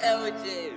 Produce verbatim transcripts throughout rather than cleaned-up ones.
L J.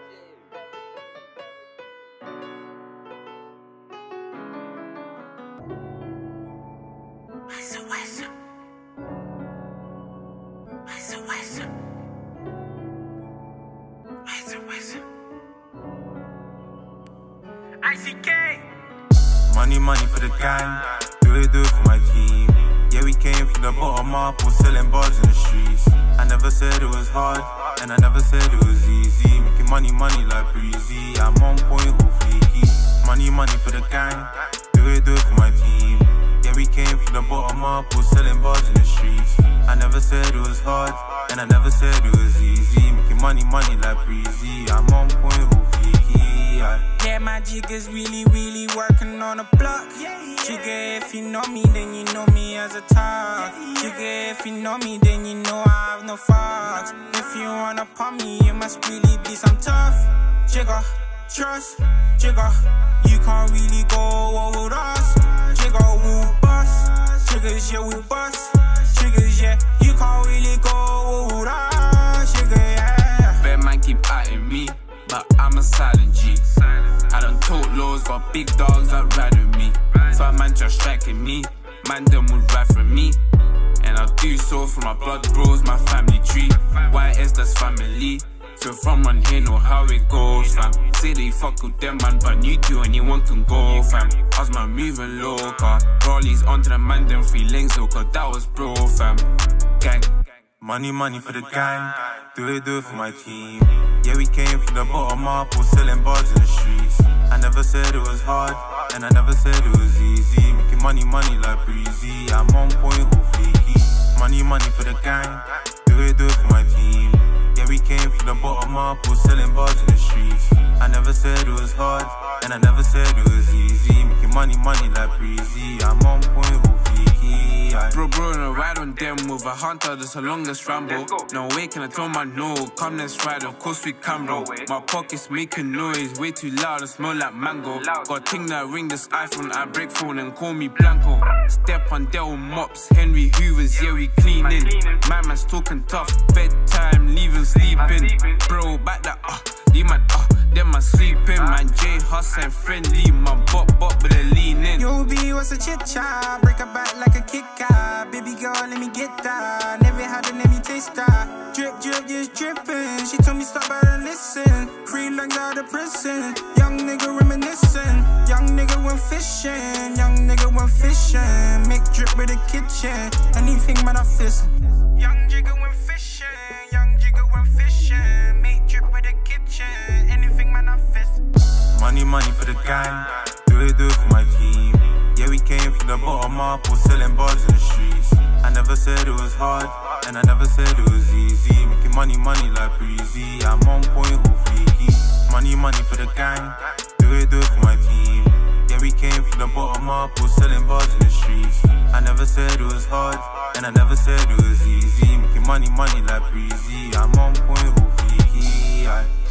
I C K. Money, money for the gang, do it, do it for my team. Yeah, we came from the bottom up, we're selling bars in the streets. I never said it was hard, and I never said it was easy. Making money, money like breezy, I'm on point, all fleeky. Money, money for the gang, do it, do it for my team. Yeah, we came from the bottom up, we're selling bars in the streets. I never said it was hard, and I never said it was easy. Making money, money like breezy, I'm on point, all fleeky. Yeah, my jigger's really, really working on the block. Jigger, if you know me, then you know me as a talk. Jigger, if you know me, then you know I have no fucks. If you wanna pump me, you must really be some tough. Jigger, trust, Jigger, you can't really go over us. Jigger, woo bust, Jiggers, yeah, we bust. Jiggers, yeah, you can't really go over us. Jigger, yeah. Bear man keep eyeing me, but I'm a silent G. I done talk lows, got big dogs that ride with me. Fat man just striking me, man them would ride for me. And I do so for my blood bros, my family tree. Y S, that's family. Feel from one here, know how it goes, fam. Say they fuck with them, man, but you two, anyone can go, fam. How's my moving low, car? Rollies onto the man, them three lanes, so cause that was bro, fam. Gang. Money, money for the gang, do it, do it for my team. Yeah, we came from the bottom up, we're selling bars in the streets. I never said it was hard, and I never said it was easy. Making money, money like breezy, I'm on point, all fleeky. Money, money for the gang, do it, do it for my team. Yeah, we came from the bottom up, we're selling bars in the streets. I never said it was hard, and I never said it was easy. Making money, money like breezy, I'm on point, all fleeky. Bro, bro, and I ride on them with a hunter, that's the longest ramble. No way can I tell my no, come let's ride, of course we can, bro. My pockets making noise, way too loud, and smell like mango. Got a thing that ring this iPhone, I break phone and call me Blanco. Step on Dell mops, Henry Hoovers, yeah we cleaning. My man's talking tough, bedtime, leaving sleeping. Bro, back that, uh, the man, uh, them my sleeping. Man, J Huss and friendly, my bop bop, but they leaning. Yo, B, what's a chit chat? Break her back like a kick out. Baby girl, let me get that. Never had it, let me taste that. Drip, drip, just dripping. She told me stop by and listen. Free lungs out of prison. Young nigga reminiscing. Young nigga went fishing. Young nigga went fishing. Make drip with the kitchen. Anything, man, I fist. Young jigger went fishing. Young jigger went fishing. Make drip with the kitchen. Anything, man, I fist. Money, money for the gang, do it, do it for my team. Yeah, we came from the bottom up, we're selling bars in the streets. I never said it was hard, and I never said it was easy. Making money, money like breezy, I'm on point, all fleeky. Money, money for the gang, do it, do it for my team. Yeah, we came from the bottom up, we're selling bars in the streets. I never said it was hard, and I never said it was easy. Making money, money like breezy, I'm on point, all fleeky.